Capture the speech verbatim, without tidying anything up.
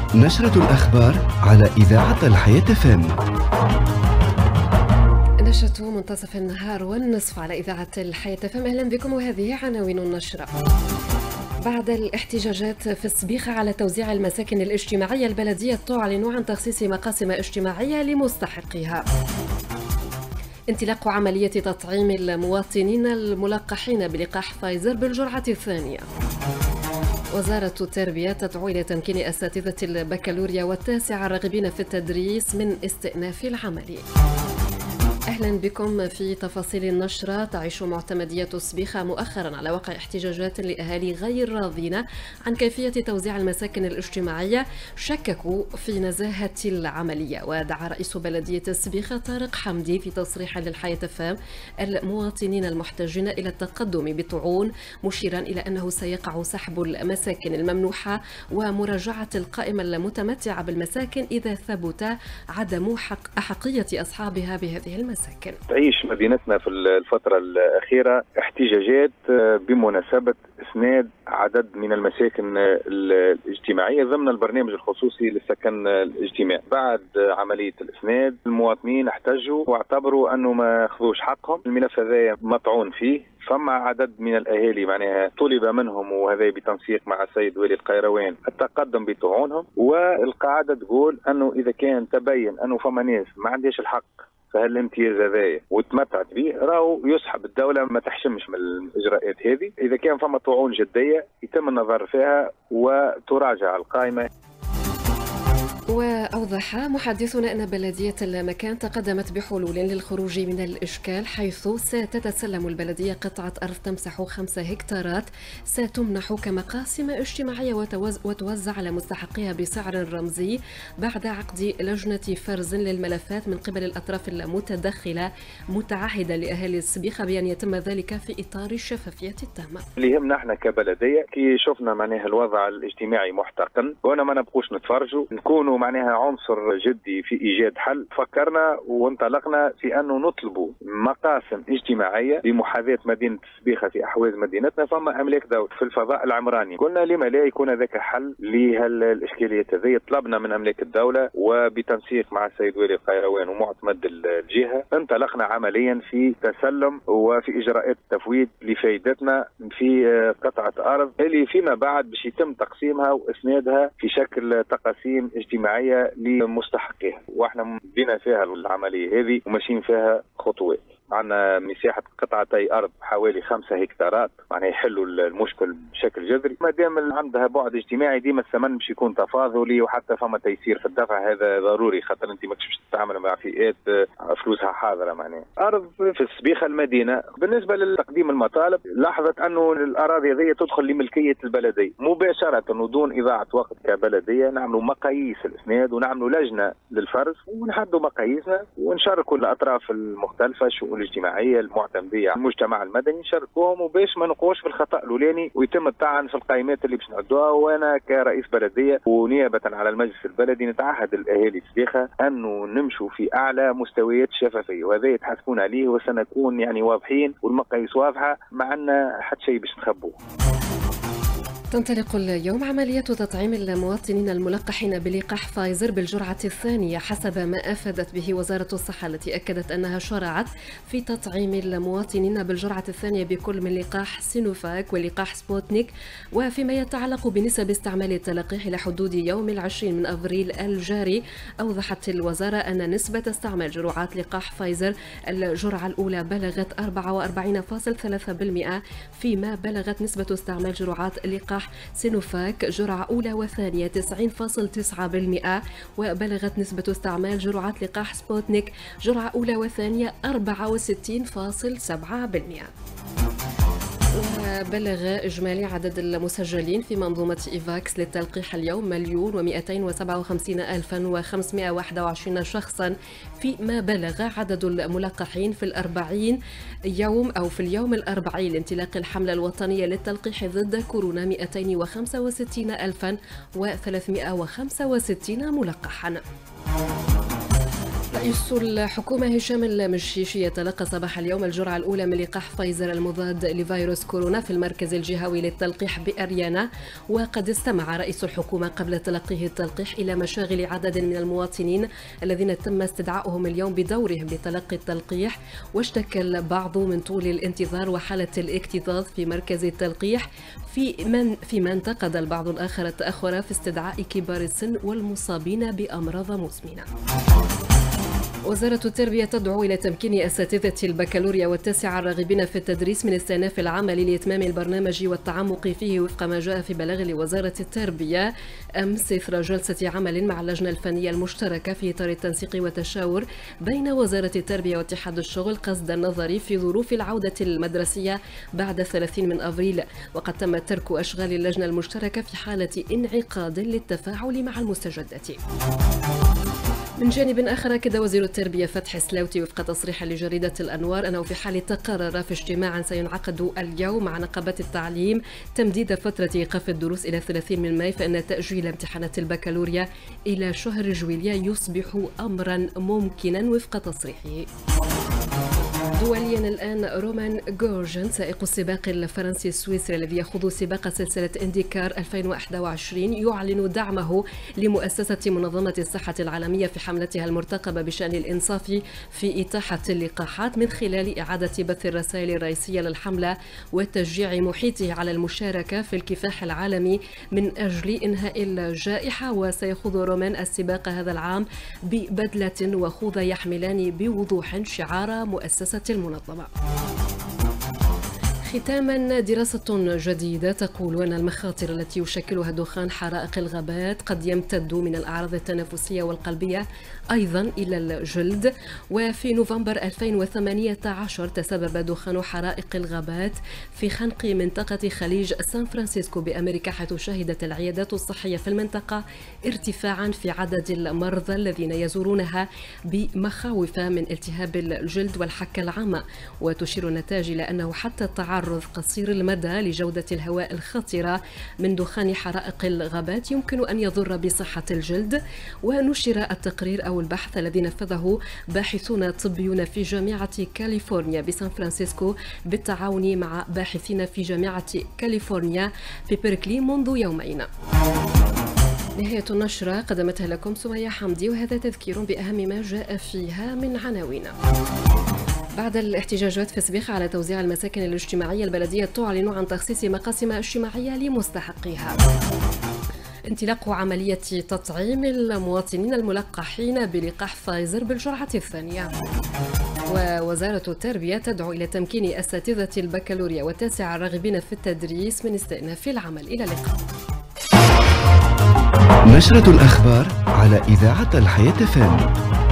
نشرة الأخبار على إذاعة الحياة إف إم. نشرة منتصف النهار والنصف على إذاعة الحياة إف إم. أهلا بكم وهذه عناوين النشرة. بعد الاحتجاجات في الصبيخة على توزيع المساكن الاجتماعية، البلدية تعلن عن تخصيص مقاسم اجتماعية لمستحقيها. انطلاق عملية تطعيم المواطنين الملقحين بلقاح فايزر بالجرعة الثانية. وزارة التربية تدعو إلى تمكين أساتذة البكالوريا والتاسعة الراغبين في التدريس من استئناف العمل. أهلا بكم في تفاصيل النشرة. تعيش معتمدية الصبيخة مؤخرا على وقع احتجاجات لأهالي غير راضين عن كيفية توزيع المساكن الاجتماعية، شككوا في نزاهة العملية. ودعا رئيس بلدية الصبيخة طارق حمدي في تصريح للحياة إف إم المواطنين المحتجين إلى التقدم بطعون، مشيرا إلى أنه سيقع سحب المساكن الممنوحة ومراجعة القائمة المتمتعة بالمساكن إذا ثبت عدم حق أحقية أصحابها بهذه المساكن. تعيش مدينتنا في الفترة الأخيرة احتجاجات بمناسبة إسناد عدد من المساكن الاجتماعية ضمن البرنامج الخصوصي للسكن الاجتماعي. بعد عملية الإسناد المواطنين احتجوا واعتبروا أنه ما أخذوش حقهم. الملف هذا مطعون فيه، فما عدد من الأهالي معناها طلب منهم، وهذا بتنسيق مع السيد ولي القيروان، التقدم بطعونهم. والقاعدة تقول أنه إذا كان تبين أنه فما ناس ما عندهاش الحق فهالامتياز هذايا وتمتعت به، راهو يسحب. الدولة ما تحشمش من الإجراءات هذه. إذا كان فما طعون جدية يتم النظر فيها وتراجع القائمة. وأوضح محدثنا أن بلدية المكان تقدمت بحلول للخروج من الإشكال، حيث ستتسلم البلدية قطعة أرض تمسح خمسة هكتارات ستمنح كمقاسم اجتماعية وتوزع على مستحقيها بسعر رمزي بعد عقد لجنة فرز للملفات من قبل الأطراف المتدخلة، متعهدا لأهالي الصبيخة بأن يتم ذلك في إطار الشفافية التامة. اللي يهمنا احنا كبلدية كي شفنا معناها الوضع الاجتماعي محتقن، وانا ما نبقوش نتفرجوا، نكونوا معناها عنصر جدي في إيجاد حل. فكرنا وانطلقنا في أنه نطلبوا مقاسم اجتماعية لمحاذاة مدينة الصبيخة في أحواز مدينتنا. فما أملاك دولة في الفضاء العمراني، قلنا لما لا يكون ذاك حل لهالإشكاليات هذه. طلبنا من أملاك الدولة وبتنسيق مع السيد ولي القيروان ومعتمد الجهة، انطلقنا عمليا في تسلم وفي إجراءات التفويض لفائدتنا في قطعة أرض اللي فيما بعد باش يتم تقسيمها وإسنادها في شكل تقاسيم اجتماعية لمستحقيها. واحنا بدينا فيها العملية هذه وماشيين فيها خطوات. عندنا مساحة قطعتي أرض حوالي خمسة هكتارات، معناها يحلوا المشكل بشكل جذري. ما دام عندها بعد اجتماعي ديما الثمن باش يكون تفاضلي، وحتى فما تيسير في الدفع، هذا ضروري خاطر انت ماكش باش تتعامل مع فئات فلوسها حاضرة. معناها أرض في الصبيخة المدينة. بالنسبة لتقديم المطالب لاحظت أنه الأراضي هذه تدخل لملكية البلدية مباشرة ودون إضاعة وقت. كبلدية نعملوا مقاييس الإسناد ونعملوا لجنة للفرز ونحدوا مقاييسنا ونشاركوا الأطراف المختلفة، الشؤون الاجتماعية المعتمدية، المجتمع المدني، نشاركوهم وباش ما نقوش في الخطأ الأولاني ويتم الطعن في القائمات اللي باش نعدوها. وأنا كرئيس بلدية ونيابة على المجلس البلدي نتعهد الأهالي الصبيخة أنه نمشوا في أعلى مستويات الشفافية، وهذا يتحاسبون عليه، وسنكون يعني واضحين والمقاييس واضحة، ما عندنا حتى شيء باش نخبوه. تنطلق اليوم عملية تطعيم المواطنين الملقحين بلقاح فايزر بالجرعة الثانية حسب ما أفادت به وزارة الصحة، التي أكدت أنها شرعت في تطعيم المواطنين بالجرعة الثانية بكل من لقاح سينوفاك ولقاح سبوتنيك. وفيما يتعلق بنسب استعمال التلقيح إلى حدود يوم العشرين من أفريل الجاري، أوضحت الوزارة أن نسبة استعمال جرعات لقاح فايزر الجرعة الأولى بلغت أربعة وأربعين فاصلة ثلاثة بالمئة، فيما بلغت نسبة استعمال جرعات لقاح سينوفاك جرعة أولى وثانية تسعين فاصلة تسعة بالمئة، وبلغت نسبة استعمال جرعات لقاح سبوتنيك جرعة أولى وثانية أربعة وستين فاصلة سبعة بالمئة. وبلغ إجمالي عدد المسجلين في منظومة إيفاكس للتلقيح اليوم مليون ومئتين وسبعة وخمسين ألفا وخمسمئة وواحد وعشرين شخصا، فيما بلغ عدد الملقحين في الأربعين يوم أو في اليوم الأربعي لانطلاق الحملة الوطنية للتلقيح ضد كورونا مئتين وخمسة وستين ألفا وثلاثمئة وخمسة وستين ملقحا. رئيس الحكومة هشام المشيشي يتلقى صباح اليوم الجرعة الأولى من لقاح فايزر المضاد لفيروس كورونا في المركز الجهوي للتلقيح بأريانا. وقد استمع رئيس الحكومة قبل تلقيه التلقيح إلى مشاغل عدد من المواطنين الذين تم استدعائهم اليوم بدورهم لتلقي التلقيح، واشتكى البعض من طول الانتظار وحالة الاكتظاظ في مركز التلقيح، في من فيما انتقد البعض الآخر التأخر في استدعاء كبار السن والمصابين بأمراض مزمنة. وزارة التربية تدعو إلى تمكين أساتذة البكالوريا والتاسعة الراغبين في التدريس من استئناف العمل لإتمام البرنامج والتعمق فيه وفق ما جاء في بلاغ لوزارة التربية أمس إثر جلسة عمل مع اللجنة الفنية المشتركة في إطار التنسيق والتشاور بين وزارة التربية واتحاد الشغل قصد النظر في ظروف العودة المدرسية بعد ثلاثين من أبريل. وقد تم ترك أشغال اللجنة المشتركة في حالة انعقاد للتفاعل مع المستجدات. من جانب آخر أكد وزير التربية فتحي السلاوتي وفق تصريح لجريدة الأنوار أنه في حال تقرر في اجتماع سينعقد اليوم مع نقابة التعليم تمديد فترة إيقاف الدروس إلى ثلاثين من ماي، فإن تأجيل امتحانات البكالوريا إلى شهر جويلية يصبح أمرا ممكنا وفق تصريحه. دوليا الآن، رومان غورجن سائق السباق الفرنسي السويسري الذي يخوض سباق سلسلة إنديكار ألفين وواحد وعشرين يعلن دعمه لمؤسسة منظمة الصحة العالمية في حملتها المرتقبة بشأن الإنصاف في إتاحة اللقاحات من خلال إعادة بث الرسائل الرئيسية للحملة وتشجيع محيطه على المشاركة في الكفاح العالمي من أجل إنهاء الجائحة. وسيخوض رومان السباق هذا العام ببدلة وخوذة يحملان بوضوح شعار مؤسسة المنظمة. ختاما، دراسة جديدة تقول أن المخاطر التي يشكلها دخان حرائق الغابات قد يمتد من الأعراض التنفسية والقلبية أيضا إلى الجلد. وفي نوفمبر ألفين وثمانية عشر تسبب دخان حرائق الغابات في خنق منطقة خليج سان فرانسيسكو بأمريكا، حيث شهدت العيادات الصحية في المنطقة ارتفاعا في عدد المرضى الذين يزورونها بمخاوف من التهاب الجلد والحكة العامة. وتشير النتائج إلى أنه حتى التعرض قصير المدى لجودة الهواء الخطرة من دخان حرائق الغابات يمكن أن يضر بصحة الجلد. ونشر التقرير أو البحث الذي نفذه باحثون طبيون في جامعة كاليفورنيا بسان فرانسيسكو بالتعاون مع باحثين في جامعة كاليفورنيا في بيركلي منذ يومين. نهاية النشرة قدمتها لكم سمية حمدي، وهذا تذكير بأهم ما جاء فيها من عناوين. بعد الاحتجاجات في سبيخ على توزيع المساكن الاجتماعية، البلدية تعلن عن تخصيص مقاسم اجتماعية لمستحقيها. انطلاق عملية تطعيم المواطنين الملقحين بلقاح فايزر بالجرعة الثانية. ووزارة التربية تدعو إلى تمكين أساتذة البكالوريا والتاسعة الراغبين في التدريس من استئناف العمل. إلى اللقاء. نشرة الأخبار على إذاعة الحياة فام.